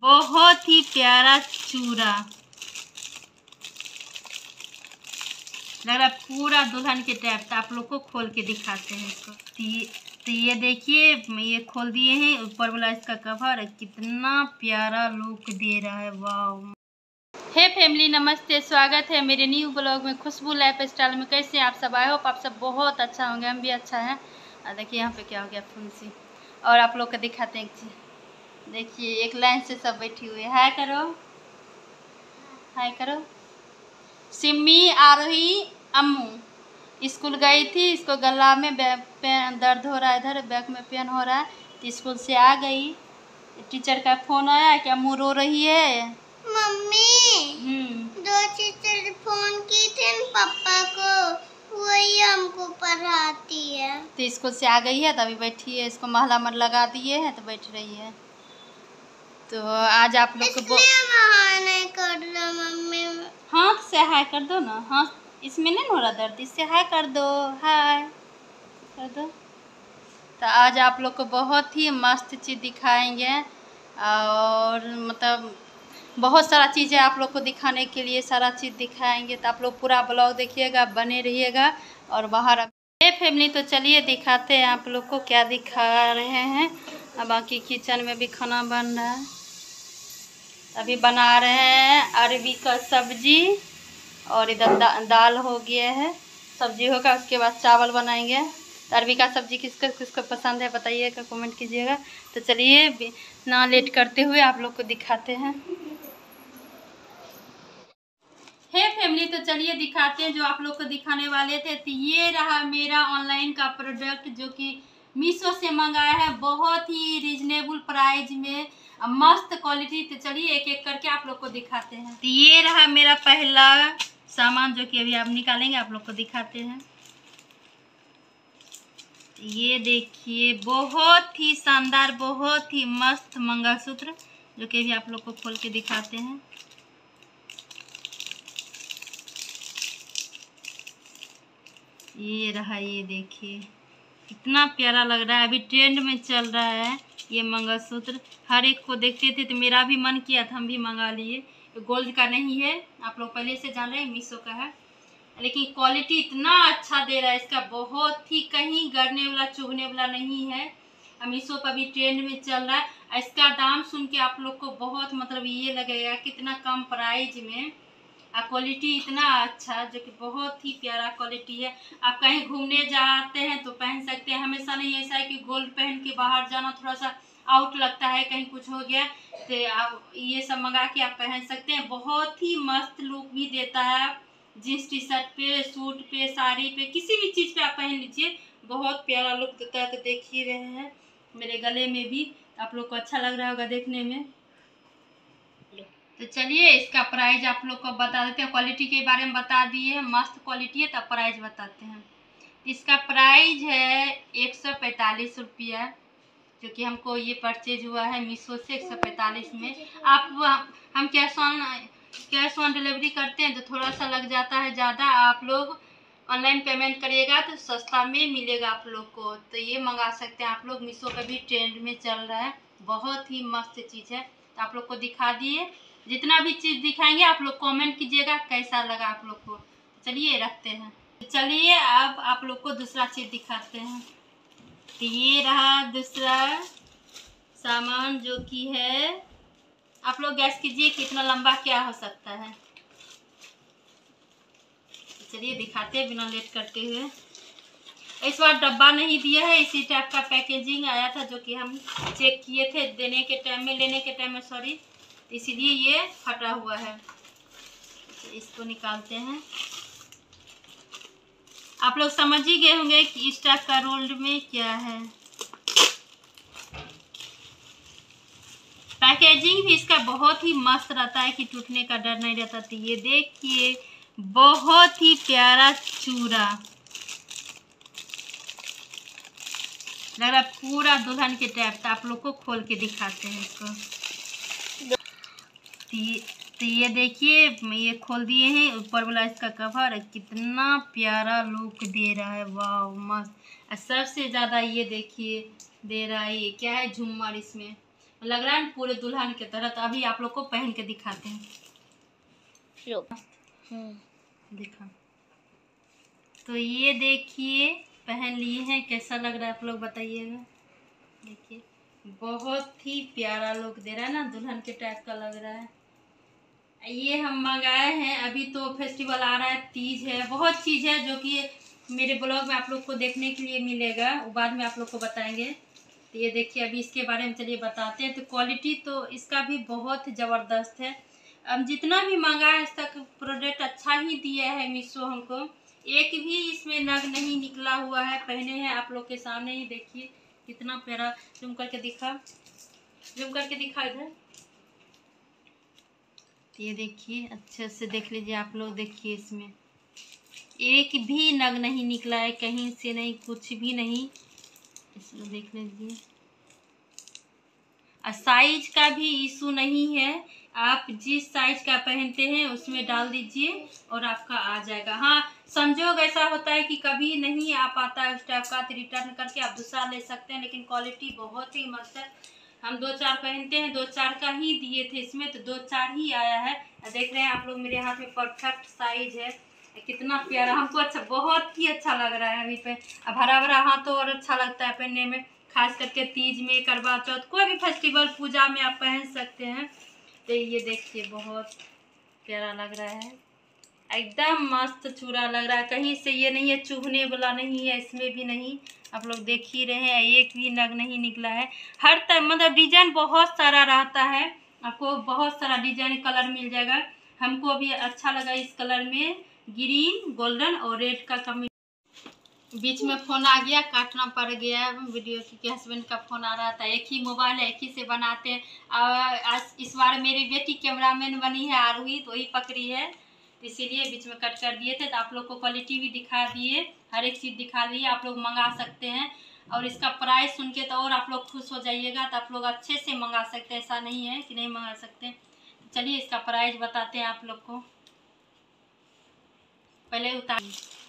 बहुत ही प्यारा चूड़ा, लग रहा है पूरा दुल्हन के टाइप। तो आप लोग को खोल के दिखाते हैं इसको। तो ये देखिए, ये खोल दिए हैं, ऊपर वाला इसका कवर कितना प्यारा लुक दे रहा है। वाह। हे फैमिली, नमस्ते, स्वागत है मेरे न्यू ब्लॉग में, खुशबू लाइफ स्टाइल में। कैसे आप सब? आई होप आप सब बहुत अच्छा होंगे, हम भी अच्छा हैं। देखिए यहाँ पे क्या हो गया, फुंसी। और आप लोग को दिखाते हैं एक चीज़। देखिए एक लाइन से सब बैठी हुई है। हाय करो, हाय करो। सिम्मी, आरोही, अम्मू स्कूल गई थी। इसको गला में पेन दर्द हो रहा है, इधर बैक में पेन हो रहा है। तो स्कूल से आ गई, टीचर का फोन आया कि अम्मू रो रही है। मम्मी, दो टीचर फोन की थे पापा को, वही हमको पढ़ाती है। तो स्कूल से आ गई है, तभी बैठी है। इसको महला मर लगा दिए हैं तो बैठ रही है। तो आज आप लोग को नहीं कर दो मम्मी। हाँ से हाय कर दो ना। हाँ, इसमें नहीं हो रहा दर्द, इससे हाय कर दो, हाय कर दो। तो आज आप लोग को बहुत ही मस्त चीज़ दिखाएंगे, और मतलब बहुत सारा चीज़ें आप लोग को दिखाने के लिए सारा चीज़ दिखाएंगे। तो आप लोग पूरा ब्लॉग देखिएगा, बने रहिएगा। और बाहर ये फैमिली, तो चलिए दिखाते हैं आप लोग को क्या दिखा रहे हैं। अब बाकी किचन में भी खाना बन रहा है। अभी बना रहे हैं अरबी का सब्जी, और इधर दाल हो गया है, सब्जी होगा, उसके बाद चावल बनाएंगे। तो अरबी का सब्जी किसको किसको पसंद है बताइएगा, कमेंट कीजिएगा। तो चलिए ना लेट करते हुए आप लोग को दिखाते हैं। हे फैमिली, तो चलिए दिखाते हैं जो आप लोग को दिखाने वाले थे। तो ये रहा मेरा ऑनलाइन का प्रोडक्ट, जो कि मीशो से मंगाया है, बहुत ही रिजनेबल प्राइस में, मस्त क्वालिटी। तो चलिए एक एक करके आप लोग को दिखाते हैं। तो ये रहा मेरा पहला सामान, जो कि अभी आप निकालेंगे, आप लोग को दिखाते हैं। ये देखिए, बहुत ही शानदार, बहुत ही मस्त मंगलसूत्र, जो कि अभी आप लोग को खोल के दिखाते हैं। ये रहा, ये देखिए कितना प्यारा लग रहा है। अभी ट्रेंड में चल रहा है ये मंगलसूत्र। हर एक को देखते थे तो मेरा भी मन किया था, हम भी मंगा लिए। गोल्ड का नहीं है, आप लोग पहले से जान रहे हैं, मीशो का है। लेकिन क्वालिटी इतना अच्छा दे रहा है इसका, बहुत ही कहीं गड़ने वाला चुभने वाला नहीं है। मीशो पर भी ट्रेंड में चल रहा है। इसका दाम सुन के आप लोग को बहुत मतलब ये लगेगा कितना कम प्राइस में, और क्वालिटी इतना अच्छा, जो कि बहुत ही प्यारा क्वालिटी है। आप कहीं घूमने जाते हैं तो पहन सकते हैं। हमेशा नहीं ऐसा है कि गोल्ड पहन के बाहर जाना थोड़ा सा आउट लगता है, कहीं कुछ हो गया तो आप ये सब मंगा के आप पहन सकते हैं। बहुत ही मस्त लुक भी देता है। जीन्स टी शर्ट पे, सूट पे, साड़ी पे, किसी भी चीज़ पे आप पहन लीजिए, बहुत प्यारा लुक देता है। तो देख ही रहे हैं मेरे गले में भी, आप लोग को अच्छा लग रहा होगा देखने में। तो चलिए इसका प्राइस आप लोग को बता देते हैं। क्वालिटी के बारे में बता दिए हैं, मस्त क्वालिटी है, तब प्राइस बताते हैं। इसका प्राइस है 145 रुपया, जो कि हमको ये परचेज हुआ है मीशो से 145 में। आप हम कैश ऑन डिलीवरी करते हैं तो थोड़ा सा लग जाता है ज़्यादा। आप लोग ऑनलाइन पेमेंट करिएगा तो सस्ता में मिलेगा आप लोग को। तो ये मंगा सकते हैं आप लोग, मीशो पर भी ट्रेंड में चल रहा है, बहुत ही मस्त चीज़ है। तो आप लोग को दिखा दिए, जितना भी चीज़ दिखाएंगे आप लोग कमेंट कीजिएगा कैसा लगा आप लोग को। चलिए रखते हैं। चलिए अब आप लोग को दूसरा चीज़ दिखाते हैं। तो ये रहा दूसरा सामान, जो कि है, आप लोग गैस कीजिए कितना लंबा क्या हो सकता है। चलिए दिखाते हैं बिना लेट करते हुए। इस बार डब्बा नहीं दिया है, इसी टाइप का पैकेजिंग आया था, जो कि हम चेक किए थे देने के टाइम में, लेने के टाइम में, सॉरी, इसीलिए ये फटा हुआ है। इसको निकालते हैं। आप लोग समझ ही गए होंगे कि इस टाइप का रोल्ड में क्या है। पैकेजिंग भी इसका बहुत ही मस्त रहता है कि टूटने का डर नहीं रहता। तो ये देखिए बहुत ही प्यारा चूड़ा, लग रहा है पूरा दुल्हन के टाइप। तो आप लोग को खोल के दिखाते हैं इसको। तो ये देखिए, ये खोल दिए हैं, ऊपर वाला इसका कवर कितना प्यारा लुक दे रहा है। वाह मस्त। और सबसे ज़्यादा ये देखिए दे रहा है, ये क्या है, झूमर। इसमें लग रहा है ना पूरे दुल्हन के तरह। तो अभी आप लोग को पहन के दिखाते हैं। दिखा। तो ये देखिए पहन लिए हैं, कैसा लग रहा है आप लोग बताइएगा। देखिए बहुत ही प्यारा लुक दे रहा है ना, दुल्हन के टाइप का लग रहा है। ये हम मंगाए हैं, अभी तो फेस्टिवल आ रहा है, तीज है, बहुत चीज़ है जो कि मेरे ब्लॉग में आप लोग को देखने के लिए मिलेगा, वो बाद में आप लोग को बताएंगे। तो ये देखिए अभी इसके बारे में चलिए बताते हैं। तो क्वालिटी तो इसका भी बहुत ज़बरदस्त है। अब जितना भी मंगाए आज तक प्रोडक्ट अच्छा ही दिया है मीशो हमको। एक भी इसमें नग नहीं निकला हुआ है, पहने हैं आप लोग के सामने ही। देखिए कितना प्यारा, जूम करके दिखा इधर। ये देखिए अच्छे से देख लीजिए आप लोग। देखिए इसमें एक भी नग नहीं निकला है, कहीं से नहीं, कुछ भी नहीं। इसमें देख लीजिए। और साइज का भी इशू नहीं है, आप जिस साइज का पहनते हैं उसमें डाल दीजिए और आपका आ जाएगा। हाँ, संजोग ऐसा होता है कि कभी नहीं आ पाता है उस टाइप का, तो रिटर्न करके आप दूसरा ले सकते हैं। लेकिन क्वालिटी बहुत ही मस्त है। हम 2-4 पहनते हैं, 2-4 का ही दिए थे इसमें, तो 2-4 ही आया है। देख रहे हैं आप लोग मेरे हाथ में परफेक्ट साइज है, कितना प्यारा। हमको अच्छा, बहुत ही अच्छा लग रहा है अभी पे। अब हरा भरा हाथ तो और अच्छा लगता है पहनने में, खास करके तीज में, करवा चौथ, कोई भी फेस्टिवल पूजा में आप पहन सकते हैं। तो ये देखिए बहुत प्यारा लग रहा है, एकदम मस्त चूड़ा लग रहा है। कहीं से ये नहीं है चुभने वाला, नहीं है इसमें भी नहीं। आप लोग देख ही रहे हैं, एक भी नग नहीं निकला है। हर तरह मतलब डिजाइन बहुत सारा रहता है, आपको बहुत सारा डिजाइन कलर मिल जाएगा। हमको भी अच्छा लगा इस कलर में, ग्रीन, गोल्डन और रेड का कमी। बीच में फ़ोन आ गया, काटना पड़ गया वीडियो, क्योंकि हस्बैंड का फ़ोन आ रहा था। एक ही मोबाइल है, एक ही से बनाते हैं। आज इस बार मेरी बेटी कैमरामैन बनी है, आरोही, तो वही पकड़ी है, इसीलिए बीच में कट कर दिए थे। तो आप लोग को क्वालिटी भी दिखा दिए, हर एक चीज़ दिखा दिए। आप लोग मंगा सकते हैं, और इसका प्राइस सुन के तो और आप लोग खुश हो जाइएगा। तो आप लोग अच्छे से मंगा सकते हैं, ऐसा नहीं है कि नहीं मंगा सकते। चलिए इसका प्राइस बताते हैं आप लोग को। पहले उतार,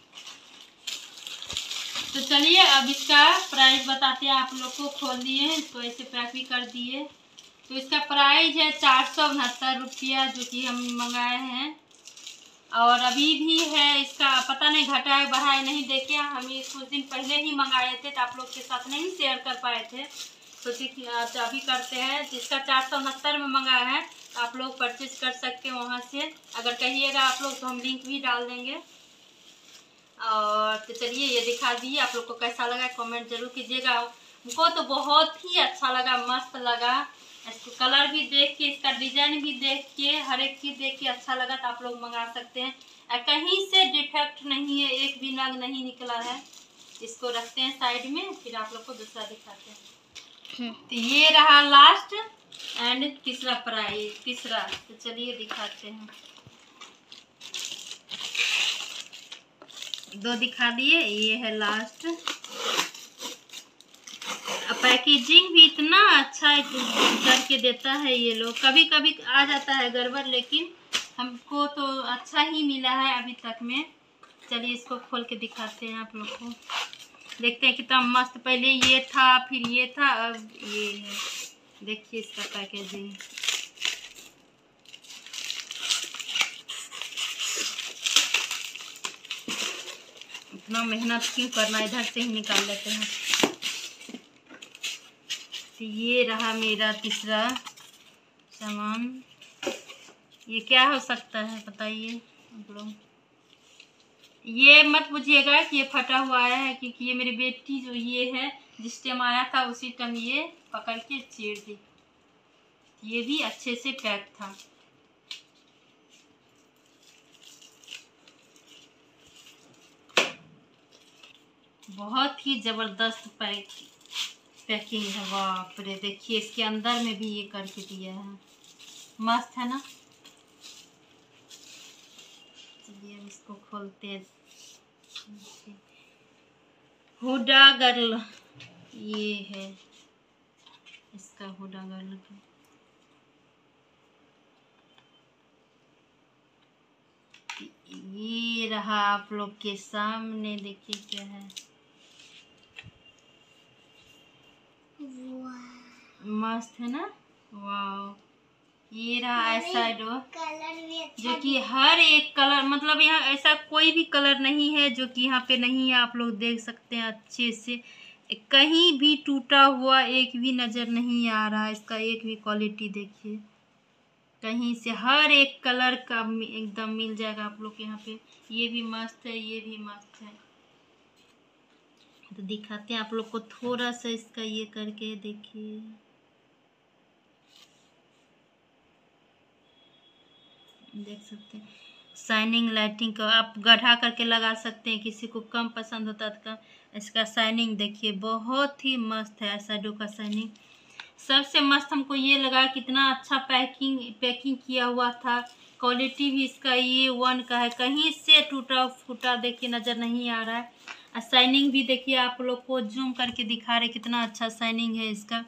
तो चलिए अब इसका प्राइस बताते हैं आप लोग को। खोल दिए तो ऐसे पैक भी कर दिए। तो इसका प्राइस है 469 रुपया, जो कि हम मंगाए हैं। और अभी भी है, इसका पता नहीं घटा है बढ़ा है, नहीं देखे। हम ये कुछ दिन पहले ही मंगाए थे, तो आप लोग के साथ नहीं शेयर कर पाए थे, तो अभी करते हैं। जिसका 469 में मंगाया है, आप लोग परचेज कर सकते हैं वहाँ से। अगर कहिएगा आप लोग तो हम लिंक भी डाल देंगे। और तो चलिए ये दिखा दिए। आप लोग को कैसा लगा कमेंट जरूर कीजिएगा। हमको तो बहुत ही अच्छा लगा, मस्त लगा। इसको कलर भी देख के, इसका डिजाइन भी देख के, हर एक चीज़ देख के अच्छा लगा। तो आप लोग मंगा सकते हैं, कहीं से डिफेक्ट नहीं है, एक भी नग नहीं निकला है। इसको रखते हैं साइड में, फिर आप लोग को दूसरा दिखाते हैं। तो ये रहा लास्ट एंड तीसरा प्राइस, तीसरा। तो चलिए दिखाते हैं। 2 दिखा दिए, ये है लास्ट। पैकेजिंग भी इतना अच्छा करके देता है ये लोग। कभी कभी आ जाता है गड़बड़, लेकिन हमको तो अच्छा ही मिला है अभी तक में। चलिए इसको खोल के दिखाते हैं आप लोग को। देखते हैं कितना मस्त। पहले ये था, फिर ये था, अब ये है। देखिए इसका पैकेजिंग, इतना मेहनत क्यों करना, इधर से ही निकाल लेते हैं। तो ये रहा मेरा तीसरा सामान। ये क्या हो सकता है बताइए आप लोग। ये मत पूछिएगा कि ये फटा हुआ आया है, क्योंकि ये मेरी बेटी जो ये है, जिस टाइम आया था उसी टाइम ये पकड़ के चीर दी। ये भी अच्छे से पैक था। बहुत ही ज़बरदस्त पैकिंग है, बाप रे। देखिए इसके अंदर में भी ये करके दिया है, मस्त है ना। चलिए अब इसको खोलते हैं। हुडा गर्ल, ये है इसका हुडा गर्ल का। ये रहा आप लोग के सामने, देखिए क्या है, मस्त है ना। वाह, ये रहा ऐसा डो, कलर भी अच्छा जो कि हर एक कलर, मतलब यहाँ ऐसा कोई भी कलर नहीं है जो कि यहाँ पे नहीं है। आप लोग देख सकते हैं अच्छे से, कहीं भी टूटा हुआ एक भी नज़र नहीं आ रहा है। इसका एक भी क्वालिटी देखिए, कहीं से हर एक कलर का एकदम मिल जाएगा आप लोग के यहाँ पे। ये भी मस्त है, ये भी मस्त है। तो दिखाते हैं आप लोग को थोड़ा सा इसका ये करके, देखिए देख सकते हैं शाइनिंग लाइटिंग का आप गढ़ा करके लगा सकते हैं। किसी को कम पसंद होता है तो इसका शाइनिंग देखिए, बहुत ही मस्त है शैडो का शाइनिंग। सबसे मस्त हमको ये लगा, कितना अच्छा पैकिंग किया हुआ था। क्वालिटी भी इसका ये 1 का है, कहीं से टूटा फूटा देखिए नज़र नहीं आ रहा है। और शाइनिंग भी देखिए, आप लोग को जूम करके दिखा रहे कितना अच्छा शाइनिंग है इसका।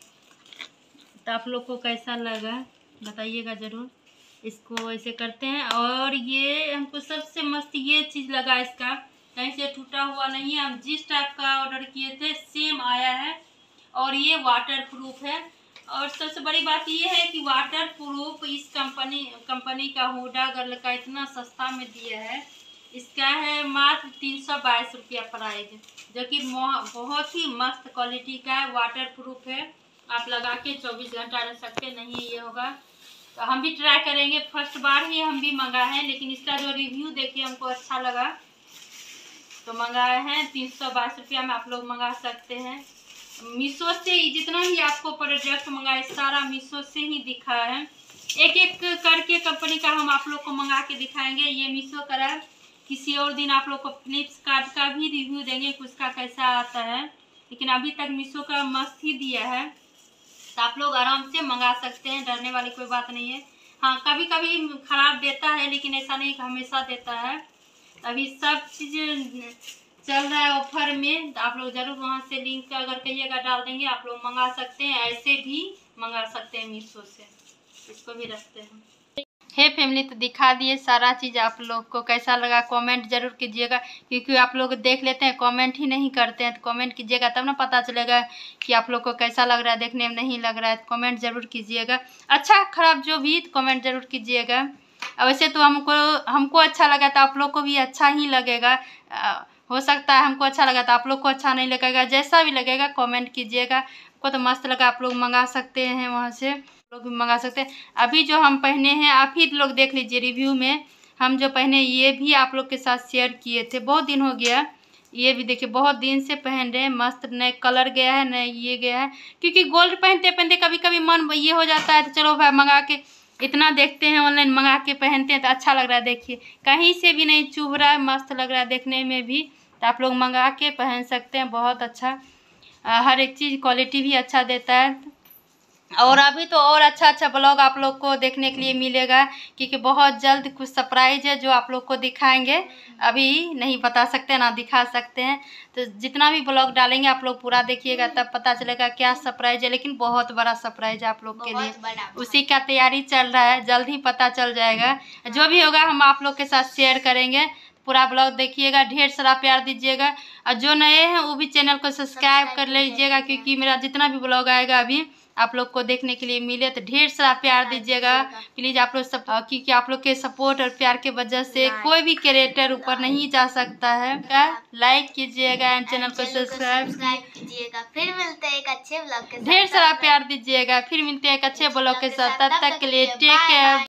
तो आप लोग को कैसा लगा बताइएगा ज़रूर। इसको ऐसे करते हैं, और ये हमको सबसे मस्त ये चीज़ लगा इसका, कहीं से टूटा हुआ नहीं है। हम जिस टाइप का ऑर्डर किए थे सेम आया है, और ये वाटर प्रूफ है। और सबसे बड़ी बात ये है कि वाटर प्रूफ इस कंपनी का हुडा गर्ल का इतना सस्ता में दिया है। इसका है मात्र 322 रुपया प्राइस, जो कि बहुत ही मस्त क्वालिटी का है। वाटर प्रूफ है, आप लगा के 24 घंटा रह सकते, नहीं ये होगा। तो हम भी ट्राई करेंगे, फर्स्ट बार ही हम भी मंगाए हैं, लेकिन इसका जो रिव्यू देखिए हमको अच्छा लगा तो मंगाए हैं। 322 रुपया में आप लोग मंगा सकते हैं। मीशो से ही जितना भी आपको प्रोडक्ट मंगाए सारा मीशो से ही दिखा है। एक एक करके कंपनी का हम आप लोग को मंगा के दिखाएंगे। ये मीशो का है, किसी और दिन आप लोग को फ्लिपकार्ट का भी रिव्यू देंगे कि उसका कैसा आता है, लेकिन अभी तक मीशो का मस्त ही दिया है। तो आप लोग आराम से मंगा सकते हैं, डरने वाली कोई बात नहीं है। हाँ, कभी कभी ख़राब देता है, लेकिन ऐसा नहीं कि हमेशा देता है। अभी सब चीज़ चल रहा है ऑफर में, तो आप लोग ज़रूर वहाँ से लिंक अगर कहिएगा डाल देंगे, आप लोग मंगा सकते हैं। ऐसे भी मंगा सकते हैं मीशो से, इसको भी रखते हैं। हे फैमिली, तो दिखा दिए सारा चीज़। आप लोग को कैसा लगा कमेंट जरूर कीजिएगा, क्योंकि आप लोग देख लेते हैं कमेंट ही नहीं करते हैं। तो कमेंट कीजिएगा तब ना पता चलेगा कि आप लोग को कैसा लग रहा है, देखने में नहीं लग रहा है। तो कमेंट जरूर कीजिएगा, अच्छा खराब जो भी, तो कमेंट जरूर कीजिएगा। वैसे तो हमको अच्छा लगा तो आप लोग को भी अच्छा ही लगेगा। हो सकता है हमको अच्छा लगा तो आप लोग को अच्छा नहीं लगेगा, जैसा भी लगेगा कमेंट कीजिएगा। आपको तो मस्त लगा, आप लोग मंगा सकते हैं वहाँ से, लोग भी मंगा सकते हैं। अभी जो हम पहने हैं आप ही लोग देख लीजिए रिव्यू में, हम जो पहने ये भी आप लोग के साथ शेयर किए थे, बहुत दिन हो गया। ये भी देखिए बहुत दिन से पहन रहे हैं, मस्त, नए कलर गया है, नए ये गया है। क्योंकि गोल्ड पहनते पहनते कभी कभी मन ये हो जाता है तो चलो भाई मंगा के, इतना देखते हैं ऑनलाइन, मंगा के पहनते हैं तो अच्छा लग रहा है। देखिए कहीं से भी नहीं चुभ रहा है, मस्त लग रहा है देखने में भी। तो आप लोग मंगा के पहन सकते हैं, बहुत अच्छा। हर एक चीज़ क्वालिटी भी अच्छा देता है। और अभी तो और अच्छा ब्लॉग आप लोग को देखने के लिए मिलेगा, क्योंकि बहुत जल्द कुछ सरप्राइज है जो आप लोग को दिखाएंगे। अभी नहीं बता सकते ना दिखा सकते हैं, तो जितना भी ब्लॉग डालेंगे आप लोग पूरा देखिएगा, तब पता चलेगा क्या सरप्राइज है। लेकिन बहुत बड़ा सरप्राइज है आप लोग के लिए, उसी का तैयारी चल रहा है, जल्द ही पता चल जाएगा। जो भी होगा हम आप लोग के साथ शेयर करेंगे। पूरा ब्लॉग देखिएगा, ढेर सारा प्यार दीजिएगा। और जो नए हैं वो भी चैनल को सब्सक्राइब कर लीजिएगा, क्योंकि मेरा जितना भी ब्लॉग आएगा अभी आप लोग को देखने के लिए मिले, तो ढेर सारा प्यार दीजिएगा प्लीज़ आप लोग सब, क्योंकि आप लोग के सपोर्ट और प्यार के वजह से कोई भी क्रिएटर ऊपर नहीं जा सकता है। लाइक कीजिएगा एंड चैनल को सब्सक्राइब कीजिएगा। फिर मिलते हैं एक अच्छे ब्लॉग के साथ, ढेर सारा प्यार दीजिएगा। फिर मिलते हैं एक अच्छे ब्लॉग के साथ, तब तक के लिए टेक केयर।